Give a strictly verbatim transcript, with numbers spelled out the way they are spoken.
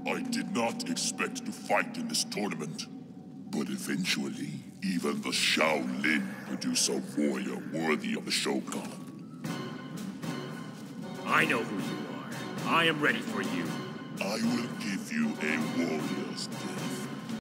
I did not expect to fight in this tournament, but eventually, even the Shaolin produce a warrior worthy of the Shogun. I know who you are. I am ready for you. I will give you a warrior's death.